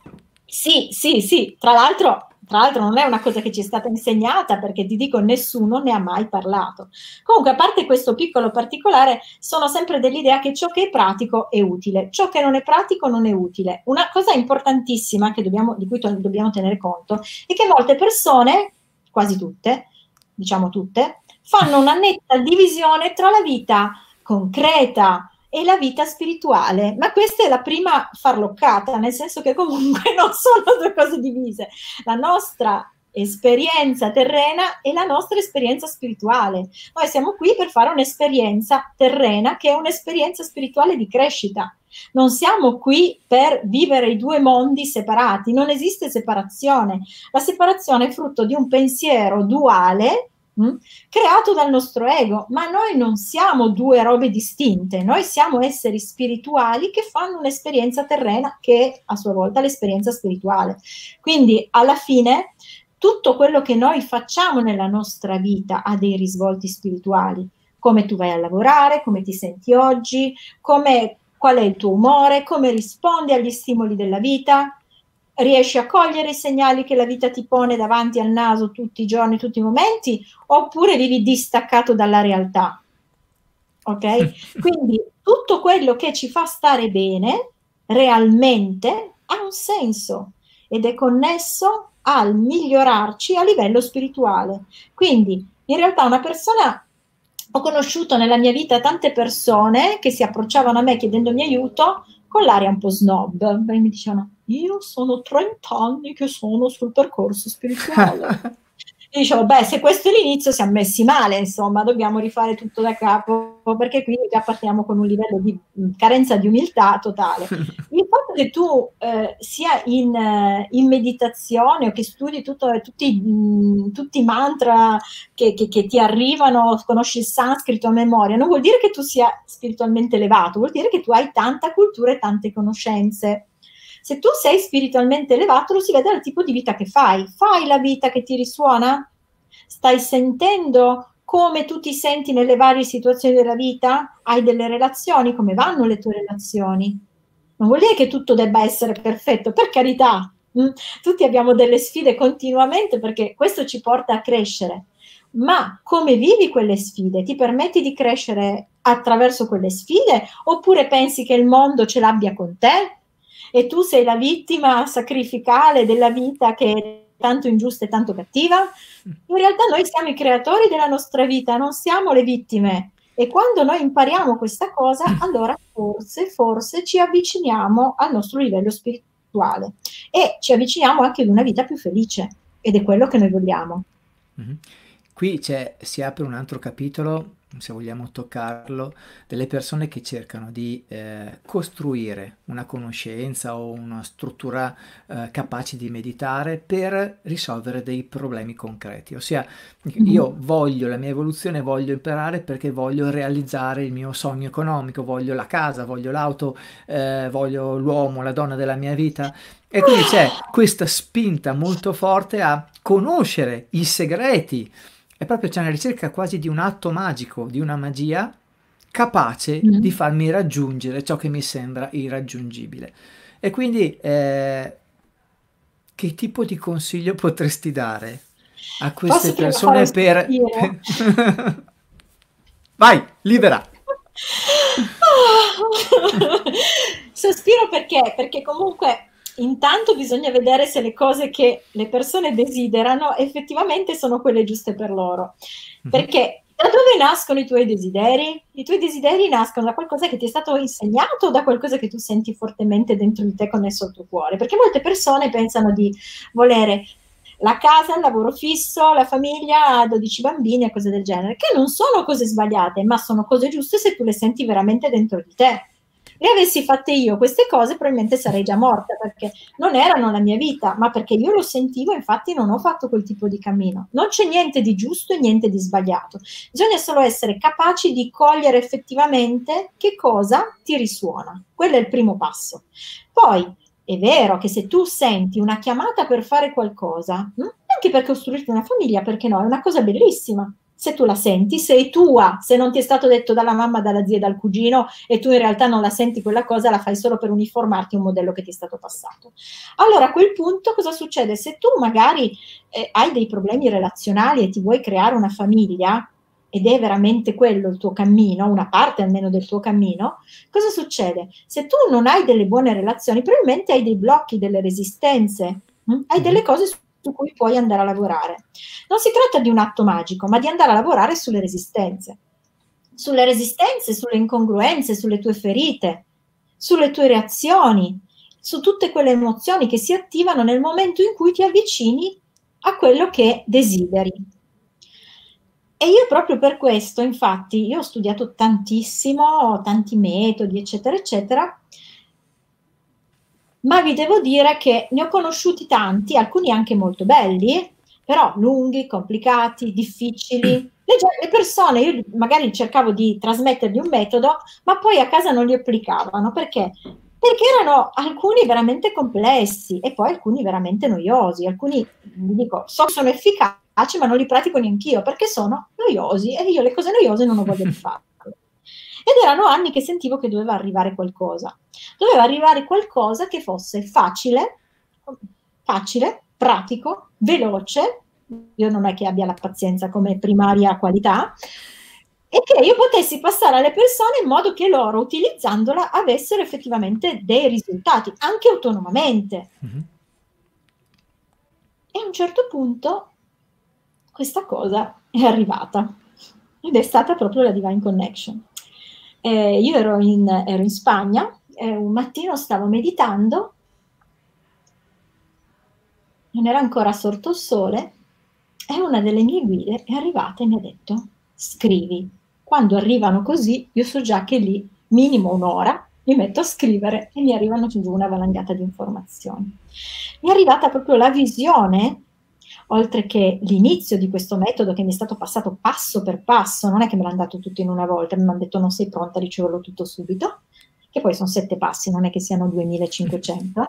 Sì, sì, sì, tra l'altro tra l'altro non è una cosa che ci è stata insegnata perché ti dico nessuno ne ha mai parlato. Comunque, a parte questo piccolo particolare, sono sempre dell'idea che ciò che è pratico è utile, ciò che non è pratico non è utile. Una cosa importantissima che dobbiamo, di cui to- dobbiamo tenere conto è che molte persone, quasi tutte, diciamo tutte, fanno una netta divisione tra la vita concreta e la vita spirituale, ma questa è la prima farloccata, nel senso che comunque non sono due cose divise. La nostra esperienza terrena e la nostra esperienza spirituale. Noi siamo qui per fare un'esperienza terrena che è un'esperienza spirituale di crescita. Non siamo qui per vivere i due mondi separati, non esiste separazione. La separazione è frutto di un pensiero duale mh, creato dal nostro ego, ma noi non siamo due robe distinte, noi siamo esseri spirituali che fanno un'esperienza terrena che è a sua volta l'esperienza spirituale. Quindi alla fine tutto quello che noi facciamo nella nostra vita ha dei risvolti spirituali, come tu vai a lavorare, come ti senti oggi, come, qual è il tuo umore, come rispondi agli stimoli della vita, riesci a cogliere i segnali che la vita ti pone davanti al naso tutti i giorni, tutti i momenti, oppure vivi distaccato dalla realtà. Ok? Quindi tutto quello che ci fa stare bene realmente ha un senso ed è connesso al migliorarci a livello spirituale. Quindi in realtà una persona, ho conosciuto nella mia vita tante persone che si approcciavano a me chiedendomi aiuto con l'aria un po' snob, e mi dicevano io sono trenta anni che sono sul percorso spirituale. E dicevo, beh, se questo è l'inizio siamo messi male, insomma, dobbiamo rifare tutto da capo, perché qui già partiamo con un livello di mh, carenza di umiltà totale. Il fatto che tu eh, sia in, eh, in meditazione o che studi tutto, tutti, mh, tutti i mantra che, che, che ti arrivano, conosci il sanscrito a memoria, non vuol dire che tu sia spiritualmente elevato, vuol dire che tu hai tanta cultura e tante conoscenze. Se tu sei spiritualmente elevato, lo si vede dal tipo di vita che fai. Fai la vita che ti risuona? Stai sentendo come tu ti senti nelle varie situazioni della vita? Hai delle relazioni? Come vanno le tue relazioni? Non vuol dire che tutto debba essere perfetto, per carità. Mm? Tutti abbiamo delle sfide continuamente perché questo ci porta a crescere. Ma come vivi quelle sfide? Ti permetti di crescere attraverso quelle sfide? Oppure pensi che il mondo ce l'abbia con te? E tu sei la vittima sacrificale della vita che è tanto ingiusta e tanto cattiva? In realtà noi siamo i creatori della nostra vita, non siamo le vittime. E quando noi impariamo questa cosa, allora forse, forse ci avviciniamo al nostro livello spirituale e ci avviciniamo anche ad una vita più felice. Ed è quello che noi vogliamo. Mhm. Qui c'è, si apre un altro capitolo, se vogliamo toccarlo, delle persone che cercano di eh, costruire una conoscenza o una struttura eh, capace di meditare per risolvere dei problemi concreti. Ossia, io voglio la mia evoluzione, voglio imparare perché voglio realizzare il mio sogno economico, voglio la casa, voglio l'auto, eh, voglio l'uomo, la donna della mia vita. E quindi c'è questa spinta molto forte a conoscere i segreti. È proprio c'è una ricerca quasi di un atto magico, di una magia capace di Mm. farmi raggiungere ciò che mi sembra irraggiungibile. E quindi eh, che tipo di consiglio potresti dare a queste Posso prima fare un persone per... sospiro? Vai, libera! Sospiro perché? Perché comunque intanto bisogna vedere se le cose che le persone desiderano effettivamente sono quelle giuste per loro. Mhm. Perché da dove nascono i tuoi desideri? I tuoi desideri nascono da qualcosa che ti è stato insegnato o da qualcosa che tu senti fortemente dentro di te connesso al tuo cuore? Perché molte persone pensano di volere la casa, il lavoro fisso, la famiglia, dodici bambini e cose del genere, che non sono cose sbagliate, ma sono cose giuste se tu le senti veramente dentro di te. Le avessi fatte io queste cose, probabilmente sarei già morta perché non erano la mia vita, ma perché io lo sentivo, infatti non ho fatto quel tipo di cammino. Non c'è niente di giusto e niente di sbagliato. Bisogna solo essere capaci di cogliere effettivamente che cosa ti risuona. Quello è il primo passo. Poi è vero che se tu senti una chiamata per fare qualcosa, hm, anche per costruirti una famiglia, perché no? È una cosa bellissima. Se tu la senti, sei tua, se non ti è stato detto dalla mamma, dalla zia, dal cugino e tu in realtà non la senti quella cosa, la fai solo per uniformarti a un modello che ti è stato passato. Allora a quel punto cosa succede? Se tu magari eh, hai dei problemi relazionali e ti vuoi creare una famiglia, ed è veramente quello il tuo cammino, una parte almeno del tuo cammino, cosa succede? Se tu non hai delle buone relazioni, probabilmente hai dei blocchi, delle resistenze, hm? Hai delle Mhm. cose su cui puoi andare a lavorare. Non si tratta di un atto magico, ma di andare a lavorare sulle resistenze. Sulle resistenze, sulle incongruenze, sulle tue ferite, sulle tue reazioni, su tutte quelle emozioni che si attivano nel momento in cui ti avvicini a quello che desideri. E io proprio per questo, infatti, io ho studiato tantissimo, tanti metodi, eccetera, eccetera, ma vi devo dire che ne ho conosciuti tanti, alcuni anche molto belli, però lunghi, complicati, difficili. Le, le persone, io magari cercavo di trasmettergli un metodo, ma poi a casa non li applicavano. Perché? Perché erano alcuni veramente complessi e poi alcuni veramente noiosi. Alcuni, vi dico, so che sono efficaci, ma non li pratico neanch'io perché sono noiosi e io le cose noiose non ho voglia di farle. Ed erano anni che sentivo che doveva arrivare qualcosa. Doveva arrivare qualcosa che fosse facile, facile, pratico, veloce. Io non è che abbia la pazienza come primaria qualità, e che io potessi passare alle persone in modo che loro, utilizzandola, avessero effettivamente dei risultati, anche autonomamente. Mhm. E a un certo punto questa cosa è arrivata ed è stata proprio la Divine Connection. Eh, io ero in, ero in Spagna, eh, un mattino stavo meditando, non era ancora sorto il sole, E una delle mie guide è arrivata e mi ha detto: scrivi. Quando arrivano così, io so già che lì, minimo un'ora, mi metto a scrivere e mi arrivano giù una valangata di informazioni. Mi è arrivata proprio la visione, oltre che l'inizio di questo metodo che mi è stato passato passo per passo, non è che me l'hanno dato tutto in una volta, mi hanno detto non sei pronta a riceverlo tutto subito, che poi sono sette passi, non è che siano duemilacinquecento.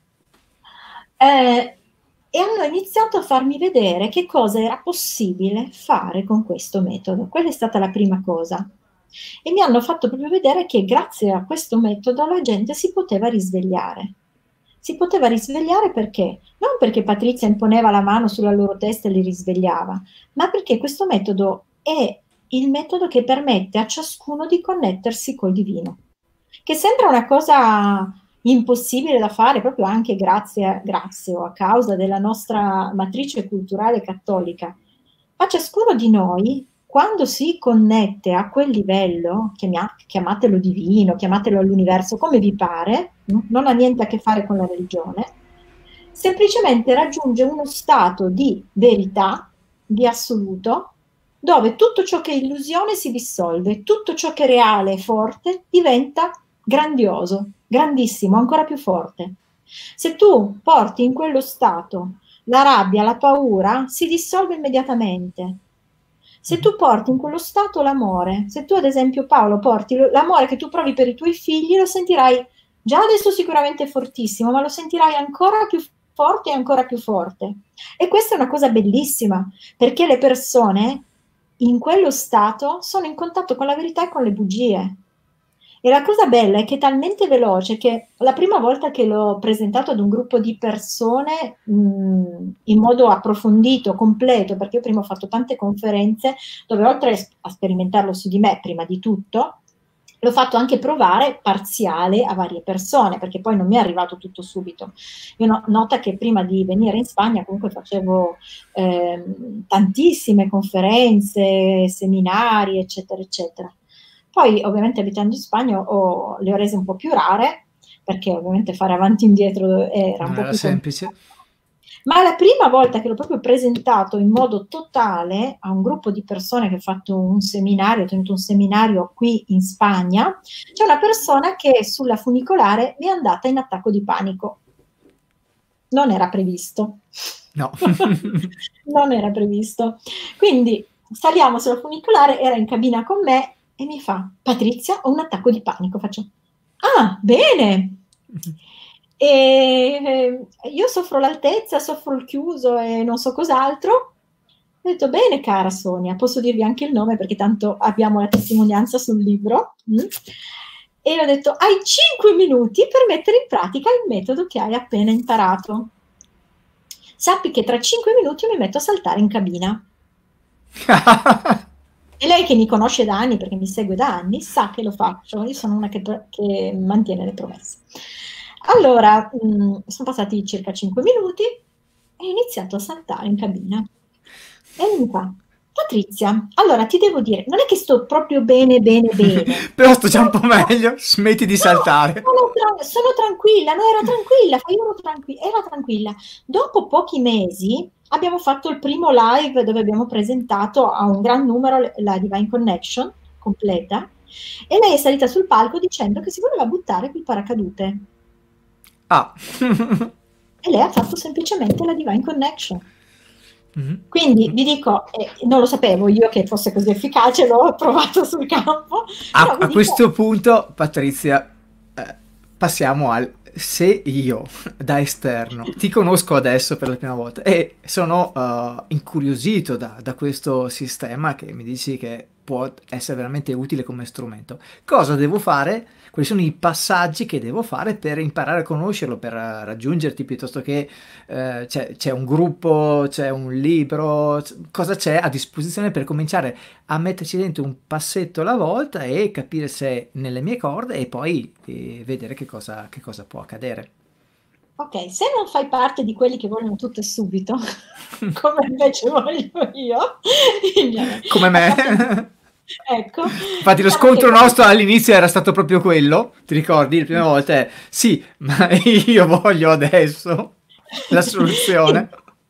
Eh, e hanno iniziato a farmi vedere che cosa era possibile fare con questo metodo. Quella è stata la prima cosa. E mi hanno fatto proprio vedere che grazie a questo metodo la gente si poteva risvegliare. Si poteva risvegliare perché? Non perché Patrizia imponeva la mano sulla loro testa e li risvegliava, ma perché questo metodo è il metodo che permette a ciascuno di connettersi col divino. Che sembra una cosa impossibile da fare, proprio anche grazie, grazie o a causa della nostra matrice culturale cattolica. Ma ciascuno di noi, quando si connette a quel livello, chiamatelo divino, chiamatelo all'universo, come vi pare, non ha niente a che fare con la religione, semplicemente raggiunge uno stato di verità, di assoluto, dove tutto ciò che è illusione si dissolve, tutto ciò che è reale e forte diventa grandioso, grandissimo, ancora più forte. Se tu porti in quello stato la rabbia, la paura, si dissolve immediatamente. Se tu porti in quello stato l'amore, se tu ad esempio Paolo porti l'amore che tu provi per i tuoi figli, lo sentirai già adesso sicuramente fortissimo, ma lo sentirai ancora più forte e ancora più forte. E questa è una cosa bellissima, perché le persone in quello stato sono in contatto con la verità e con le bugie. E la cosa bella è che è talmente veloce che la prima volta che l'ho presentato ad un gruppo di persone mh, in modo approfondito, completo, perché io prima ho fatto tante conferenze dove oltre a sperimentarlo su di me prima di tutto, l'ho fatto anche provare parziale a varie persone, perché poi non mi è arrivato tutto subito. Io no, nota che prima di venire in Spagna comunque facevo eh, tantissime conferenze, seminari, eccetera, eccetera. Poi ovviamente abitando in Spagna ho, le ho rese un po' più rare, perché ovviamente fare avanti e indietro era non un po' era più semplice. complicato. Ma la prima volta che l'ho proprio presentato in modo totale a un gruppo di persone che ho fatto un seminario, ho tenuto un seminario qui in Spagna, c'è una persona che sulla funicolare mi è andata in attacco di panico. Non era previsto. No. Non era previsto. Quindi saliamo sulla funicolare, era in cabina con me, e mi fa: Patrizia, ho un attacco di panico. Faccio: ah, bene. E eh, io soffro l'altezza, soffro il chiuso e non so cos'altro. Ho detto: bene, cara Sonia, posso dirvi anche il nome perché tanto abbiamo la testimonianza sul libro. Mm? E ho detto: hai cinque minuti per mettere in pratica il metodo che hai appena imparato. Sappi che tra cinque minuti mi metto a saltare in cabina. E lei, che mi conosce da anni, perché mi segue da anni, sa che lo faccio. Io sono una che, che mantiene le promesse. Allora, mh, sono passati circa cinque minuti e ho iniziato a saltare in cabina. E mi fa: Patrizia, allora ti devo dire, non è che sto proprio bene, bene, bene. Però sto già un po' meglio, smetti di no, saltare. Sono, tra sono tranquilla, no, ero tranquilla, io ero tranquilla, era tranquilla. Dopo pochi mesi abbiamo fatto il primo live dove abbiamo presentato a un gran numero la Divine Connection completa, e lei è salita sul palco dicendo che si voleva buttare col paracadute. Ah. E lei ha fatto semplicemente la Divine Connection. Mm-hmm. Quindi vi dico, eh, non lo sapevo io che fosse così efficace, l'ho provato sul campo. A, Però vi a dico, questo punto, Patrizia, eh, passiamo al: se io da esterno ti conosco adesso per la prima volta e sono uh, incuriosito da, da questo sistema che mi dici che può essere veramente utile come strumento, cosa devo fare? Quali sono i passaggi che devo fare per imparare a conoscerlo, per uh, raggiungerti, piuttosto che uh, c'è, c'è un gruppo, c'è un libro, cosa c'è a disposizione per cominciare a metterci dentro un passetto alla volta e capire se è nelle mie corde e poi eh, vedere che cosa, che cosa può accadere. ok, se non fai parte di quelli che vogliono tutto e subito, come invece voglio io, come me. Ecco, Infatti lo diciamo scontro che... nostro all'inizio era stato proprio quello, ti ricordi? Le prime volte, sì, ma io voglio adesso la soluzione.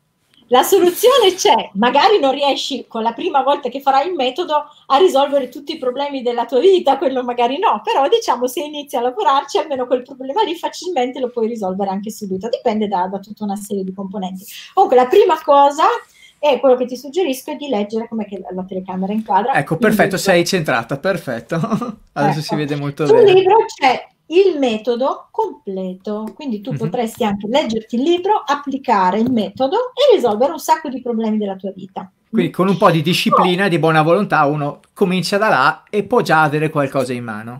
La soluzione c'è, magari non riesci con la prima volta che farai il metodo a risolvere tutti i problemi della tua vita, quello magari no, però diciamo se inizi a lavorarci almeno quel problema lì facilmente lo puoi risolvere anche subito, dipende da, da tutta una serie di componenti. Comunque la prima cosa è quello che ti suggerisco è di leggere, com'è che la, la telecamera inquadra. Ecco, perfetto, sei centrata, perfetto. Adesso Ecco. si vede molto Sul bene. libro c'è il metodo completo, quindi tu Mhm. potresti anche leggerti il libro, applicare il metodo e risolvere un sacco di problemi della tua vita. Quindi con un po' di disciplina e di buona volontà uno comincia da là e può già avere qualcosa in mano.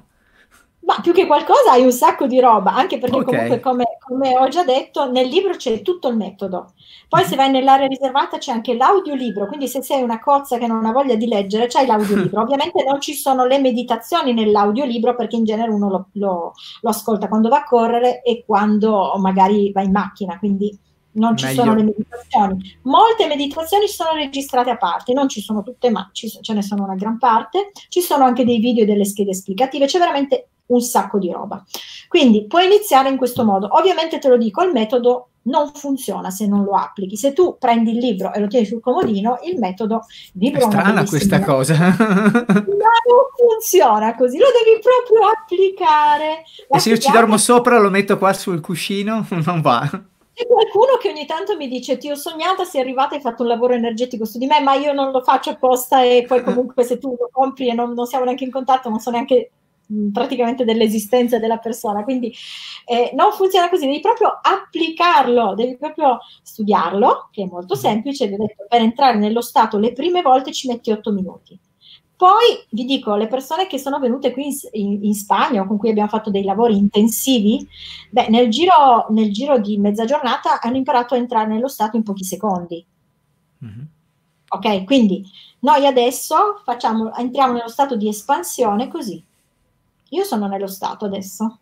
Ma più che qualcosa hai un sacco di roba, anche perché Ok. comunque come, come ho già detto nel libro c'è tutto il metodo. Poi Mhm. se vai nell'area riservata c'è anche l'audiolibro, quindi se sei una cozza che non ha voglia di leggere c'hai l'audiolibro. Ovviamente non ci sono le meditazioni nell'audiolibro perché in genere uno lo, lo, lo ascolta quando va a correre e quando magari va in macchina, quindi non ci sono le Meglio. meditazioni. Molte meditazioni sono registrate a parte, non ci sono tutte, ma ci, ce ne sono una gran parte. Ci sono anche dei video e delle schede esplicative, c'è veramente un sacco di roba. Quindi puoi iniziare in questo modo. Ovviamente te lo dico, il metodo non funziona se non lo applichi. Se tu prendi il libro e lo tieni sul comodino, il metodo, il È libro è una strana bellissima... questa cosa. Ma non funziona così, lo devi proprio applicare. E La se io ci figata dormo è sopra, lo metto qua sul cuscino, non va. c'è qualcuno che ogni tanto mi dice ti ho sognata, sei arrivata e hai fatto un lavoro energetico su di me, ma io non lo faccio apposta e poi comunque se tu lo compri e non, non siamo neanche in contatto, non so neanche mh, praticamente dell'esistenza della persona, quindi eh, non funziona così, devi proprio applicarlo, devi proprio studiarlo, che è molto Mhm. semplice, vi ho detto, per entrare nello stato le prime volte ci metti otto minuti. Poi vi dico, le persone che sono venute qui in, in, in Spagna o con cui abbiamo fatto dei lavori intensivi, beh, nel giro, nel giro di mezza giornata hanno imparato a entrare nello stato in pochi secondi. Mhm. Ok, quindi noi adesso facciamo, entriamo nello stato di espansione così. Io sono nello stato adesso.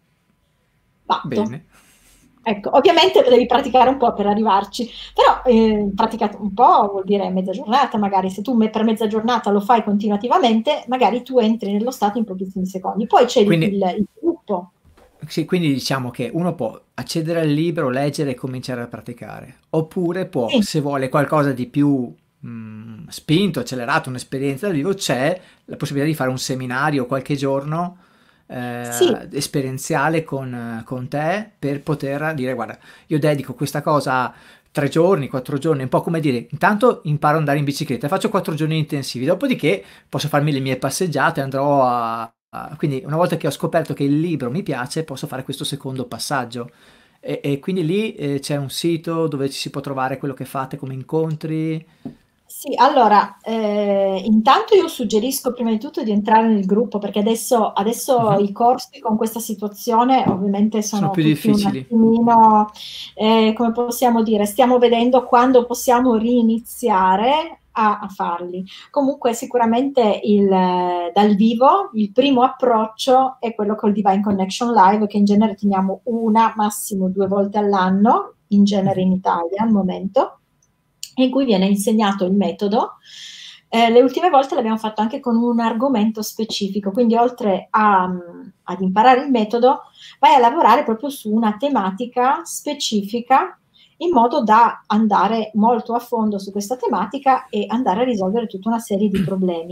Fatto. Bene. Ecco, ovviamente lo devi praticare un po' per arrivarci, però eh, praticato un po' vuol dire mezza giornata, magari se tu me- per mezza giornata lo fai continuativamente, magari tu entri nello stato in pochissimi secondi. Poi c'è il, Quindi, il, il gruppo. sì, quindi diciamo che uno può accedere al libro, leggere e cominciare a praticare, oppure può, Sì, se vuole qualcosa di più mh, spinto, accelerato, un'esperienza dal vivo, c'è la possibilità di fare un seminario qualche giorno sì, eh, esperienziale con, con te per poter dire guarda, io dedico questa cosa tre giorni, quattro giorni, un po' come dire, intanto imparo ad andare in bicicletta, faccio quattro giorni intensivi, dopodiché posso farmi le mie passeggiate, andrò a... a- quindi una volta che ho scoperto che il libro mi piace, posso fare questo secondo passaggio. E, e quindi lì eh, c'è un sito dove ci si può trovare quello che fate come incontri. sì, allora, eh, intanto io suggerisco prima di tutto di entrare nel gruppo perché adesso, adesso Mhm. i corsi con questa situazione ovviamente Sono sono più tutti un difficili. attimino, eh, come possiamo dire, stiamo vedendo quando possiamo riniziare a, a farli. Comunque sicuramente il, eh, dal vivo il primo approccio è quello col Divine Connection Live che in genere teniamo una, massimo due volte all'anno, in genere Mhm. in Italia al momento in cui viene insegnato il metodo. Eh, le ultime volte l'abbiamo fatto anche con un argomento specifico, quindi oltre a, ad imparare il metodo, vai a lavorare proprio su una tematica specifica in modo da andare molto a fondo su questa tematica e andare a risolvere tutta una serie di problemi.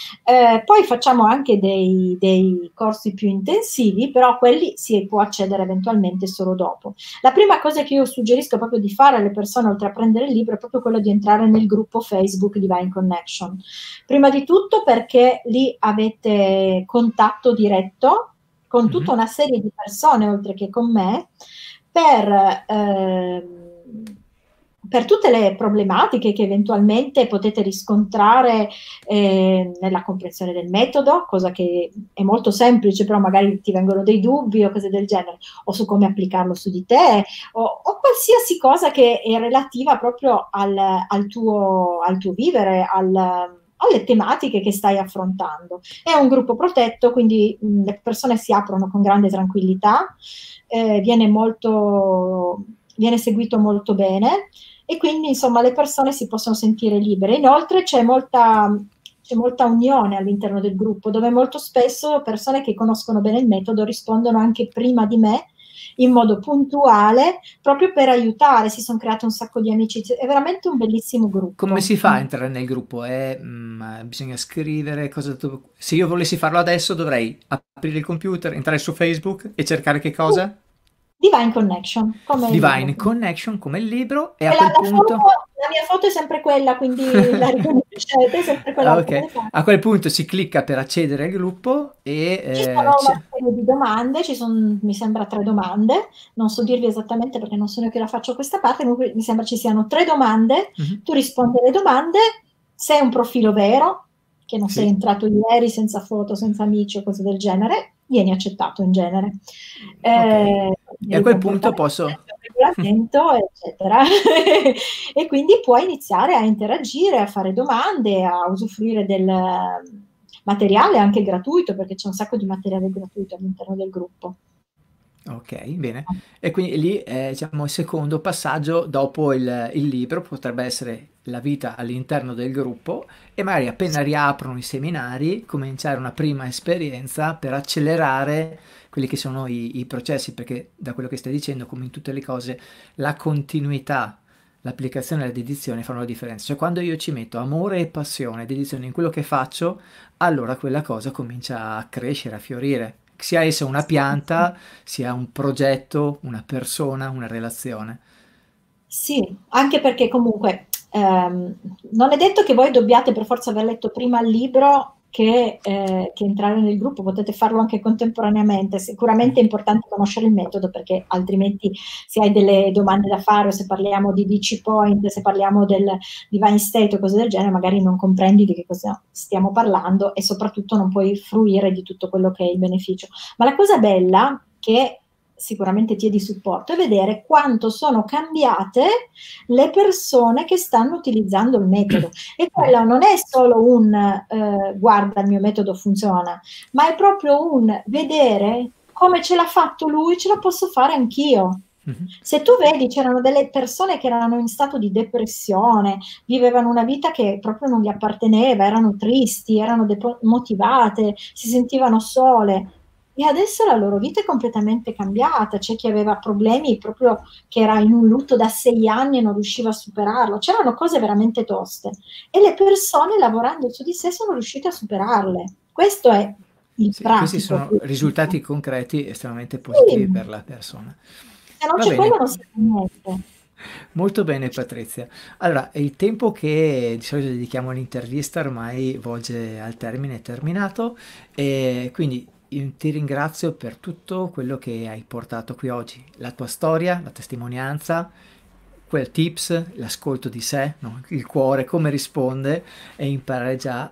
Eh, poi facciamo anche dei, dei corsi più intensivi, però quelli si può accedere eventualmente solo dopo. La prima cosa che io suggerisco proprio di fare alle persone, oltre a prendere il libro, è proprio quello di entrare nel gruppo Facebook Divine Connection. Prima di tutto perché lì avete contatto diretto con tutta Mhm. una serie di persone, oltre che con me, per... ehm, per tutte le problematiche che eventualmente potete riscontrare eh, nella comprensione del metodo, cosa che è molto semplice, però magari ti vengono dei dubbi o cose del genere, o su come applicarlo su di te, o, o qualsiasi cosa che è relativa proprio al, al, tuo, al tuo vivere, al, alle tematiche che stai affrontando. È un gruppo protetto, quindi mh, le persone si aprono con grande tranquillità, eh, viene molto, viene seguito molto bene e quindi insomma le persone si possono sentire libere. Inoltre c'è molta, c'è molta unione all'interno del gruppo, dove molto spesso persone che conoscono bene il metodo rispondono anche prima di me in modo puntuale, proprio per aiutare. Si son create un sacco di amicizie, è veramente un bellissimo gruppo. Come si fa a entrare nel gruppo? È, mhmm, bisogna scrivere cosa tu se io volessi farlo adesso dovrei aprire il computer, entrare su Facebook e cercare che Sì. cosa? Divine Connection, come il libro. Divine Connection, come il libro, e E a la quel la foto punto la mia foto è sempre quella, quindi la riconoscete, è sempre Ah, quella okay. A quel punto si clicca per accedere al gruppo e, Ci sono ehm, una c'è serie di domande, ci son mi sembra tre domande, non so dirvi esattamente perché non sono io che la faccio questa parte, comunque mi sembra ci siano tre domande, Mh-mh. tu rispondi alle domande, se è un profilo vero, che non sei Sì. entrato ieri senza foto, senza amici o cose del genere, vieni accettato in genere. Okay. Ehm, E a devi quel punto comportarti posso regolamento, eccetera. E quindi puoi iniziare a interagire, a fare domande, a usufruire del materiale anche gratuito, perché c'è un sacco di materiale gratuito all'interno del gruppo. Okay, bene. E quindi lì è, diciamo, il secondo passaggio dopo il il libro, potrebbe essere la vita all'interno del gruppo e magari appena riaprono i seminari, cominciare una prima esperienza per accelerare quelli che sono i i processi, perché da quello che stai dicendo, come in tutte le cose, la continuità, l'applicazione e la dedizione fanno la differenza. Cioè quando io ci metto amore e passione, dedizione in quello che faccio, allora quella cosa comincia a crescere, a fiorire, sia essa una pianta, sia un progetto, una persona, una relazione. Sì, anche perché comunque, ehm, non è detto che voi dobbiate per forza aver letto prima il libro che ehm, che entrare nel gruppo, potete farlo anche contemporaneamente. Sicuramente è importante conoscere il metodo, perché altrimenti se hai delle domande da fare o se parliamo di D C Point, se parliamo del Divine State o cose del genere, magari non comprendi di che cosa stiamo parlando e soprattutto non puoi fruire di tutto quello che è il beneficio. Ma la cosa bella, che sicuramente ti è di supporto, è vedere quanto sono cambiate le persone che stanno utilizzando il metodo. E quello non è solo un, ehm, guarda il mio metodo funziona, ma è proprio un vedere come ce l'ha fatto lui, ce la posso fare anch'io. Mh-mh. Se tu vedi c'erano delle persone che erano in stato di depressione, vivevano una vita che proprio non gli apparteneva, erano tristi, erano demotivate, si sentivano sole. E adesso la loro vita è completamente cambiata. C'è chi aveva problemi proprio che era in un lutto da sei anni e non riusciva a superarlo. C'erano cose veramente toste e le persone lavorando su di sé sono riuscite a superarle. Questo è il Sì, questi pratico. sono risultati concreti estremamente Sì. positivi per la persona. Se non Va c'è quello bene. non si fa niente. Molto bene Patrizia. Allora, il tempo che di solito dedichiamo all'intervista ormai volge al termine, è terminato, e quindi io ti ringrazio per tutto quello che hai portato qui oggi, la tua storia, la testimonianza, quel tips, l'ascolto di sé, no? Il cuore, come risponde, e imparare già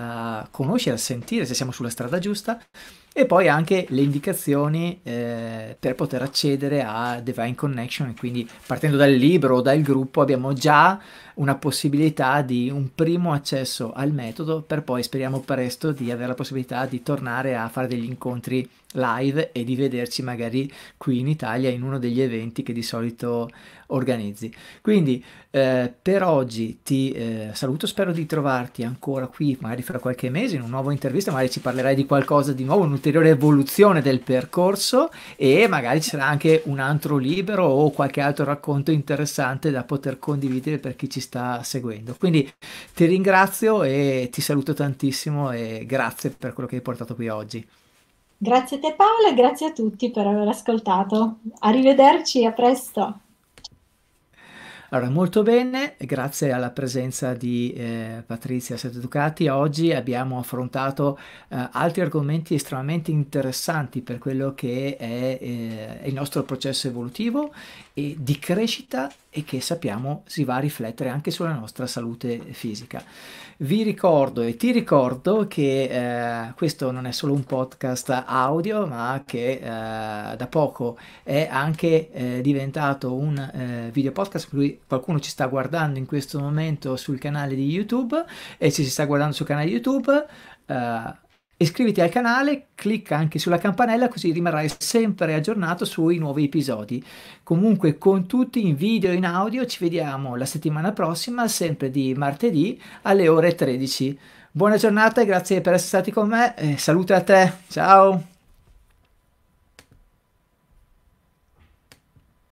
a conoscere, a sentire se siamo sulla strada giusta, e poi anche le indicazioni eh, per poter accedere a Divine Connection, e quindi partendo dal libro o dal gruppo abbiamo già una possibilità di un primo accesso al metodo, per poi speriamo presto di avere la possibilità di tornare a fare degli incontri live e di vederci magari qui in Italia in uno degli eventi che di solito organizzi. Quindi eh, per oggi ti eh, saluto, spero di trovarti ancora qui magari fra qualche mese in una nuova intervista, magari ci parlerai di qualcosa di nuovo, un'ulteriore evoluzione del percorso, e magari ci sarà anche un altro libro o qualche altro racconto interessante da poter condividere per chi ci sta seguendo. Quindi ti ringrazio e ti saluto tantissimo e grazie per quello che hai portato qui oggi. Grazie a te Paola e grazie a tutti per aver ascoltato. Arrivederci, a presto. Allora, molto bene, grazie alla presenza di eh, Patrizia Sette Ducati. Oggi abbiamo affrontato eh, altri argomenti estremamente interessanti per quello che è eh, il nostro processo evolutivo e di crescita, e che sappiamo si va a riflettere anche sulla nostra salute fisica. Vi ricordo e ti ricordo che eh, questo non è solo un podcast audio, ma che eh, da poco è anche eh, diventato un eh, video podcast, per cui qualcuno ci sta guardando in questo momento sul canale di YouTube, e se si sta guardando sul canale YouTube eh, iscriviti al canale, clicca anche sulla campanella, così rimarrai sempre aggiornato sui nuovi episodi. Comunque, con tutti in video e in audio, ci vediamo la settimana prossima, sempre di martedì alle ore tredici. Buona giornata e grazie per essere stati con me, e salute a te, ciao!